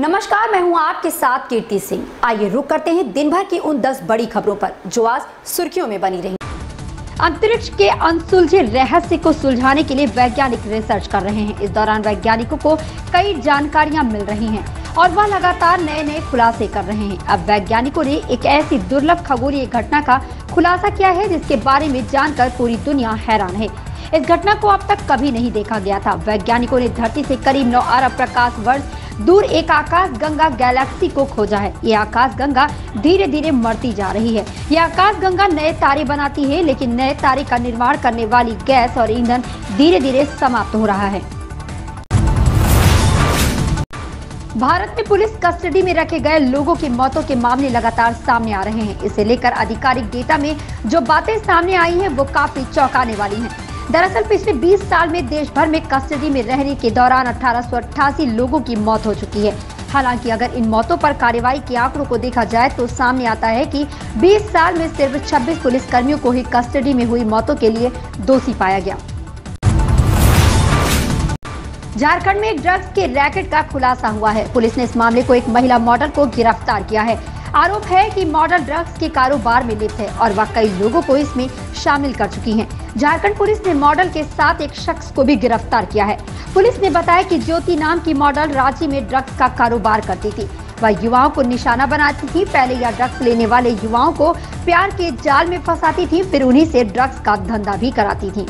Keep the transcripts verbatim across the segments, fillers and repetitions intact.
नमस्कार, मैं हूं आपके साथ कीर्ति सिंह। आइए रुक करते हैं दिन भर की उन दस बड़ी खबरों पर जो आज सुर्खियों में बनी रही। अंतरिक्ष के अनसुलझे रहस्य को सुलझाने के लिए वैज्ञानिक रिसर्च कर रहे हैं। इस दौरान वैज्ञानिकों को कई जानकारियां मिल रही हैं और वह लगातार नए नए खुलासे कर रहे हैं। अब वैज्ञानिकों ने एक ऐसी दुर्लभ खगोलीय घटना का खुलासा किया है जिसके बारे में जानकर पूरी दुनिया हैरान है। इस घटना को अब तक कभी नहीं देखा गया था। वैज्ञानिकों ने धरती से करीब नौ अरब प्रकाश वर्ष दूर एक आकाश गंगा गैलेक्सी को खोजा है। ये आकाश गंगा धीरे धीरे मरती जा रही है। ये आकाश गंगा नए तारे बनाती है, लेकिन नए तारे का निर्माण करने वाली गैस और ईंधन धीरे धीरे समाप्त हो रहा है। भारत में पुलिस कस्टडी में रखे गए लोगों की मौतों के मामले लगातार सामने आ रहे हैं। इसे लेकर आधिकारिक डेटा में जो बातें सामने आई हैं वो काफी चौंकाने वाली हैं। दरअसल पिछले बीस साल में देश भर में कस्टडी में रहने के दौरान अठारह सौ अट्ठासी लोगों की मौत हो चुकी है। हालांकि अगर इन मौतों पर कार्रवाई के आंकड़ों को देखा जाए तो सामने आता है कि बीस साल में सिर्फ छब्बीस पुलिस कर्मियों को ही कस्टडी में हुई मौतों के लिए दोषी पाया गया। झारखंड में एक ड्रग्स के रैकेट का खुलासा हुआ है। पुलिस ने इस मामले को एक महिला मॉडल को गिरफ्तार किया है। आरोप है कि मॉडल ड्रग्स के कारोबार में लिप्त है और वह कई लोगों को इसमें शामिल कर चुकी हैं। झारखंड पुलिस ने मॉडल के साथ एक शख्स को भी गिरफ्तार किया है। पुलिस ने बताया कि ज्योति नाम की मॉडल रांची में ड्रग्स का कारोबार करती थी। वह युवाओं को निशाना बनाती थी। पहले यह ड्रग्स लेने वाले युवाओं को प्यार के जाल में फंसाती थी, फिर उन्हीं से ड्रग्स का धंधा भी कराती थी।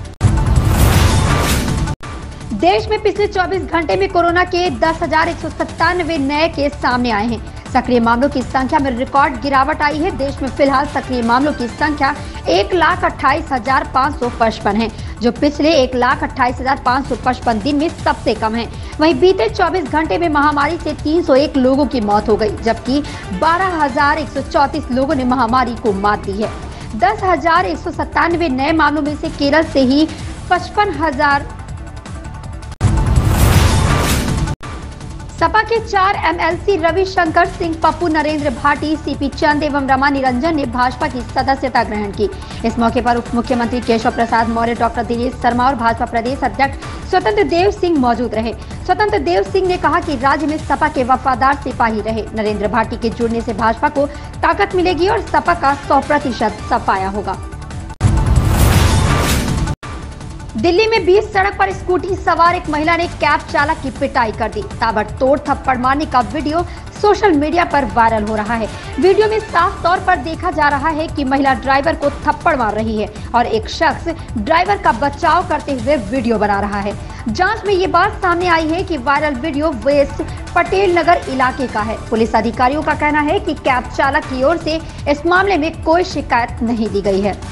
देश में पिछले चौबीस घंटे में कोरोना के दस हजार एक सौ सत्तानवे नए केस सामने आए हैं। सक्रिय मामलों की संख्या में रिकॉर्ड गिरावट आई है। देश में फिलहाल सक्रिय मामलों की संख्या एक लाख अट्ठाईस हजार पाँच सौ पचपन है, जो पिछले एक लाख अट्ठाईस हजार पाँच सौ पचपन दिन में सबसे कम है। वहीं बीते चौबीस घंटे में महामारी से तीन सौ एक लोगों की मौत हो गई, जबकि बारह हजार एक सौ चौंतीस लोगों ने महामारी को मात दी है। दस हजार एक सौ सत्तानवे नए मामलों में से केरल से ही पचपन हजार सपा के चार एमएलसी रविशंकर सिंह, पप्पू, नरेंद्र भाटी, सीपी चंद एवं रमा निरंजन ने भाजपा की सदस्यता ग्रहण की। इस मौके पर उप मुख्यमंत्री केशव प्रसाद मौर्य, डॉक्टर दिनेश शर्मा और भाजपा प्रदेश अध्यक्ष स्वतंत्र देव सिंह मौजूद रहे। स्वतंत्र देव सिंह ने कहा कि राज्य में सपा के वफादार सिपाही रहे। नरेंद्र भाटी के जुड़ने से भाजपा को ताकत मिलेगी और सपा का सौ प्रतिशत सफाया होगा। दिल्ली में बीच सड़क पर स्कूटी सवार एक महिला ने कैब चालक की पिटाई कर दी। ताबड़तोड़ थप्पड़ मारने का वीडियो सोशल मीडिया पर वायरल हो रहा है। वीडियो में साफ तौर पर देखा जा रहा है कि महिला ड्राइवर को थप्पड़ मार रही है और एक शख्स ड्राइवर का बचाव करते हुए वीडियो बना रहा है। जांच में ये बात सामने आई है कि viral video west Patel Nagar इलाके का है। पुलिस अधिकारियों का कहना है कि कैब चालक की ओर से इस मामले में कोई शिकायत नहीं दी गई है।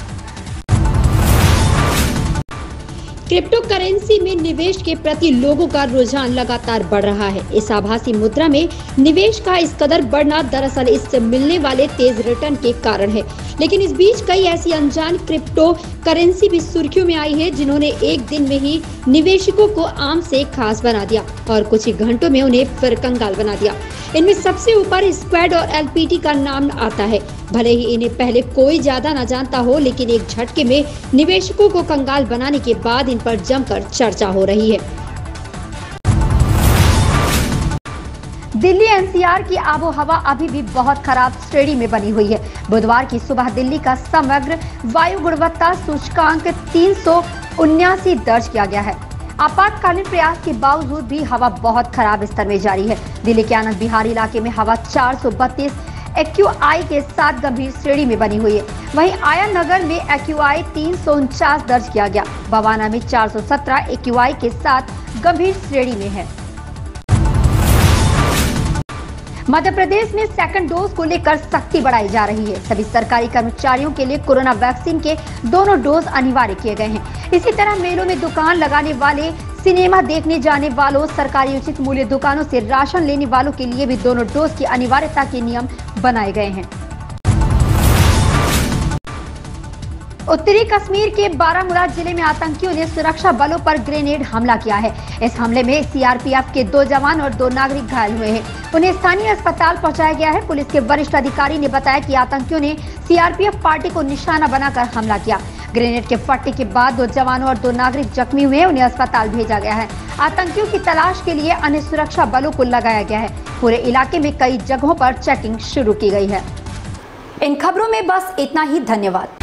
क्रिप्टो करेंसी में निवेश के प्रति लोगों का रुझान लगातार बढ़ रहा है। इस आभासी मुद्रा में निवेश का इस कदर बढ़ना दरअसल इससे मिलने वाले तेज रिटर्न के कारण है। लेकिन इस बीच कई ऐसी अनजान क्रिप्टो करेंसी भी सुर्खियों में आई है जिन्होंने एक दिन में ही निवेशकों को आम से खास बना दिया और कुछ ही घंटों में उन्हें फिर कंगाल बना दिया। इनमें सबसे ऊपर स्क्वाड और एलपीटी का नाम आता है। भले ही इन्हें पहले कोई ज्यादा न जानता हो, लेकिन एक झटके में निवेशकों को कंगाल बनाने के बाद इन पर जमकर चर्चा हो रही है। दिल्ली एनसीआर की आबोहवा अभी भी बहुत खराब श्रेणी में बनी हुई है। बुधवार की सुबह दिल्ली का समग्र वायु गुणवत्ता सूचकांक तीन सौ उन्यासी दर्ज किया गया है। आपातकालीन प्रयास के बावजूद भी हवा बहुत खराब स्तर में जारी है। दिल्ली के आनंद विहार इलाके में हवा चार सौ बत्तीस एक्यूआई के साथ गंभीर श्रेणी में बनी हुई है। वहीं आया नगर में एक्यूआई तीन सौ उनचास दर्ज किया गया। बवाना में चार सौ सत्रह एक्यूआई के साथ गंभीर श्रेणी में है। मध्य प्रदेश में सेकंड डोज को लेकर सख्ती बढ़ाई जा रही है। सभी सरकारी कर्मचारियों के लिए कोरोना वैक्सीन के दोनों डोज अनिवार्य किए गए हैं। इसी तरह मेलों में दुकान लगाने वाले, सिनेमा देखने जाने वालों, सरकारी उचित मूल्य दुकानों से राशन लेने वालों के लिए भी दोनों डोज की अनिवार्यता के नियम बनाए गए हैं। उत्तरी कश्मीर के बारामूला जिले में आतंकियों ने सुरक्षा बलों पर ग्रेनेड हमला किया है। इस हमले में सीआरपीएफ के दो जवान और दो नागरिक घायल हुए हैं। उन्हें स्थानीय अस्पताल पहुंचाया गया है। पुलिस के वरिष्ठ अधिकारी ने बताया कि आतंकियों ने सीआरपीएफ पार्टी को निशाना बनाकर हमला किया। ग्रेनेड के फटने के बाद दो जवानों और दो नागरिक जख्मी हुए, उन्हें अस्पताल भेजा गया है। आतंकियों की तलाश के लिए अन्य सुरक्षा बलों को लगाया गया है। पूरे इलाके में कई जगहों पर चेकिंग शुरू की गई है। इन खबरों में बस इतना ही। धन्यवाद।